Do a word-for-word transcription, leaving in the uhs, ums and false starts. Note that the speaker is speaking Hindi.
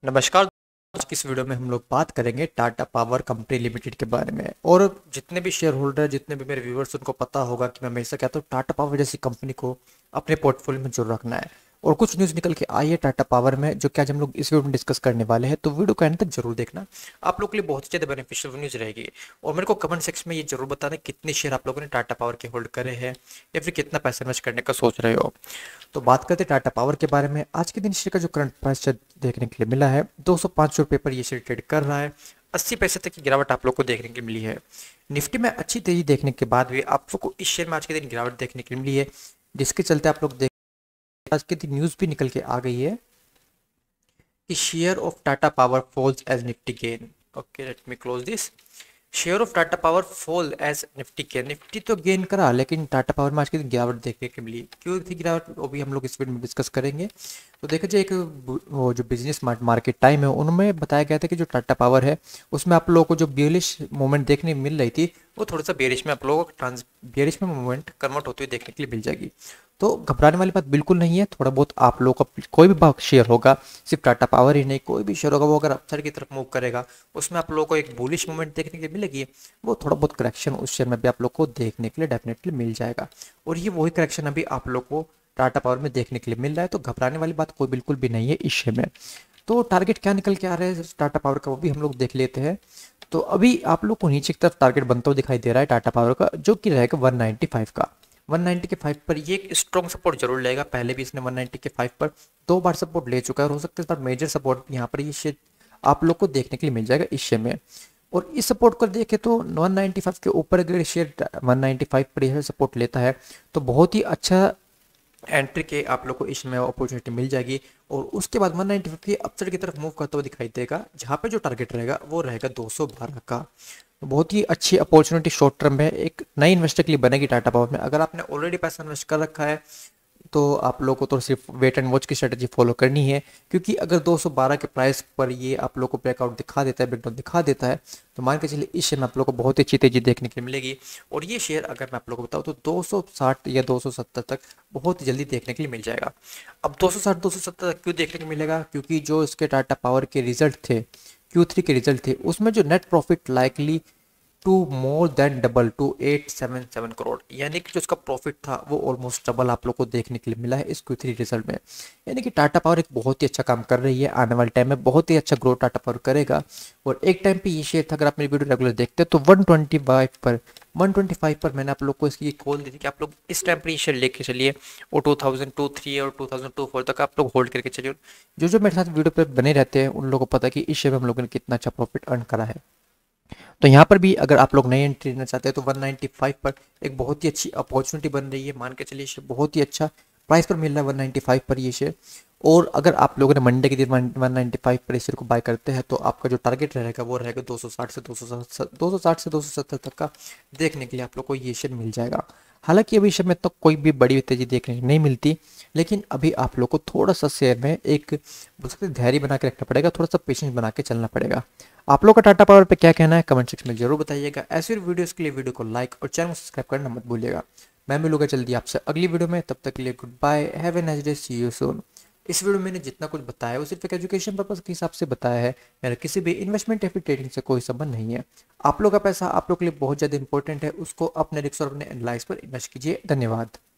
नमस्कार। आज की इस वीडियो में हम लोग बात करेंगे टाटा पावर कंपनी लिमिटेड के बारे में। और जितने भी शेयर होल्डर, जितने भी मेरे व्यूवर्स, उनको पता होगा कि मैं हमेशा कहता हूँ टाटा पावर जैसी कंपनी को अपने पोर्टफोलियो में जरूर रखना है। और कुछ न्यूज़ निकल के आई है टाटा पावर में, जो कि आज हम लोग इस वीडियो में डिस्कस करने वाले हैं। तो वीडियो को एंड तक जरूर देखना, आप लोग के लिए बहुत ही ज़्यादा बेनिफिशियल न्यूज़ रहेगी। और मेरे को कमेंट सेक्शन में ये जरूर बताना कितने शेयर आप लोगों ने टाटा पावर के होल्ड करे हैं या फिर कितना पैसा इन्वेस्ट करने का सोच रहे हो। तो बात करते हैं टाटा पावर के बारे में। आज के दिन शेयर का जो करंट प्राइस देखने के लिए मिला है, दो सौ पाँच रुपये पर ये शेयर ट्रेड कर रहा है। अस्सी पैसे तक की गिरावट आप लोग को देखने के लिए मिली है। निफ्टी में अच्छी तेजी देखने के बाद भी आप लोग को इस शेयर में आज के दिन गिरावट देखने के लिए मिली है, जिसके चलते आप लोग देख आज के दिन न्यूज़ भी निकल के आ गई है कि share of Tata power falls as Nifty gain. Okay, let me close this. Share of Tata power fall as Nifty gain. Nifty तो गेन करा, लेकिन टाटा पावर में आज की गिरावट देखने के मिली। क्यों थी गिरावट, वो भी हम लोग इस वीडियो में डिस्कस करेंगे। तो देखा जाए, एक वो जो बिजनेस मार्केट टाइम है उनमें बताया गया था कि जो टाटा पावर है उसमें आप लोगों को जो बेयरिश मूवमेंट देखने मिल रही थी, वो थोड़ा सा बेयरिश में आप लोगों को ट्रांस बेयरिश में मूवमेंट कन्वर्ट होते हुए देखने के लिए मिल जाएगी। तो घबराने वाली बात बिल्कुल नहीं है। थोड़ा बहुत आप लोगों का कोई भी शेयर होगा, सिर्फ टाटा पावर ही नहीं, कोई भी शेयर होगा, वो अगर अपसाइड की तरफ मूव करेगा उसमें आप लोगों को एक बुलिश मूवमेंट देखने के लिए मिलेगी। वो थोड़ा बहुत करेक्शन उस शेयर में भी आप लोग को देखने के लिए डेफिनेटली मिल जाएगा। और ये वही करेक्शन अभी आप लोग को टाटा पावर में देखने के लिए मिल रहा है। तो घबराने वाली बात कोई बिल्कुल भी नहीं है इस शेयर में। तो टारगेट क्या निकल के आ रहा है टाटा पावर का, वो भी हम लोग देख लेते हैं। तो अभी आप लोग को नीचे की तरफ टारगेट बनता हुआ दिखाई दे रहा है टाटा पावर का, जो कि रहेगा वन नाइन्टी फाइव का। वन नाइन्टी के फाइव पर ये एक स्ट्रॉन्ग सपोर्ट जरूर लेगा। पहले भी इसने वन नाइन्टी के फाइव पर दो बार सपोर्ट ले चुका है, और हो सकता है इस बार मेजर सपोर्ट यहाँ पर ये शेयर आप लोग को देखने के लिए मिल जाएगा इस शेयर में। और इस सपोर्ट को देखें तो वन नाइन्टी फाइव के ऊपर अगर शेयर वन नाइन्टी फाइव पर यह सपोर्ट लेता है तो बहुत ही अच्छा एंट्री के आप लोग को इसमें अपॉर्चुनिटी मिल जाएगी। और उसके बाद वन नाइन्टी फाइव की अपसाइड की तरफ मूव करता हुआ दिखाई देगा, जहाँ पे जो टारगेट रहेगा वो रहेगा दो सौ बारह का। तो बहुत ही अच्छी अपॉर्चुनिटी शॉर्ट टर्म में एक नई इन्वेस्टर के लिए बनेगी टाटा पावर में। अगर आपने ऑलरेडी पैसा इन्वेस्ट कर रखा है तो आप लोग को तो सिर्फ वेट एंड वॉच की स्ट्रेटजी फॉलो करनी है, क्योंकि अगर दो सौ बारह के प्राइस पर ये आप लोग को ब्रेकआउट दिखा देता है, ब्रेकडाउन दिखा देता है, तो मान के चलिए इस शेयर में आप लोग को बहुत ही अच्छी तेजी देखने के लिए मिलेगी। और ये शेयर अगर मैं आप लोग को बताऊँ तो दो सौ साठ या दो सौ सत्तर तक बहुत ही जल्दी देखने के लिए मिल जाएगा। अब दो सौ साठ दो सौ सत्तर तक क्यों देखने को मिलेगा, क्योंकि जो इसके टाटा पावर के रिजल्ट थे, क्यू थ्री के रिजल्ट थे, उसमें जो net profit likely to more than double to eight seven seven crore, यानी कि जो उसका प्रॉफिट था वो ऑलमोस्ट डबल आप लोग को देखने के लिए मिला है इस क्यू थ्री रिजल्ट में। यानी कि टाटा पावर एक बहुत ही अच्छा काम कर रही है, आने वाले टाइम में बहुत ही अच्छा ग्रोथ टाटा पावर करेगा। और एक टाइम पे ये शेयर था, अगर आप मेरी वीडियो रेगुलर देखते हैं तो वन ट्वेंटी फाइव पर वन ट्वेंटी फाइव पर मैंने आप लोग को इसकी कॉल दी थी कि आप लोग इस टाइम पर ये शेयर लेके चलिए, और टू थाउजेंड टू थ्री और टू थाउजेंड टू फोर तक आप लोग होल्ड करके चलिए। जो जो मेरे साथ वीडियो पर बने रहते हैं उन लोगों को पता है कि इस शेयर में हम लोगों ने कितना अच्छा प्रॉफिट अर्न करा है। तो यहाँ पर भी अगर आप लोग नई एंट्री लेना चाहते हैं तो वन नाइन्टी फाइव पर एक बहुत ही अच्छी अपॉर्चुनिटी बन रही है। मान के चलिए शेयर बहुत ही अच्छा प्राइस पर मिल रहा है वन नाइन्टी फाइव पर ये शेयर। और अगर आप लोगों ने मंडे के दिन वन नाइन्टी फाइव पर इस शेयर को बाय करते हैं तो आपका जो टारगेट रहेगा वो रहेगा दो सौ साठ से दो सौ दो सौ साठ से दो सौ सत्तर तक का देखने के लिए आप लोग को ये शेयर मिल जाएगा। हालांकि अभी शेयर में तो कोई भी बड़ी तेजी देखने को नहीं मिलती, लेकिन अभी आप लोग को थोड़ा सा शेयर में एक बोल सकते धैर्य बना के रखना पड़ेगा, थोड़ा सा पेशेंस बना के चलना पड़ेगा। आप लोग का टाटा पावर पे क्या कहना है कमेंट सेक्शन में जरूर बताइएगा। ऐसे वीडियोस के लिए वीडियो को लाइक और चैनल को सब्सक्राइब करना मत भूलिएगा। मैं मिलूंगा जल्दी आपसे अगली वीडियो में, तब तक के लिए goodbye, have a nice day, see you soon. इस वीडियो में मैंने जितना कुछ बताया वो सिर्फ एक एजुकेशन पर्पज के हिसाब से बताया है, मेरा किसी भी इन्वेस्टमेंट या फिर ट्रेडिंग से कोई संबंध नहीं है। आप लोग का पैसा आप लोग के लिए बहुत ज़्यादा इंपॉर्टेंट है, उसको अपने रिस्क और अपने एनालाइज पर इन्वेस्ट कीजिए। धन्यवाद।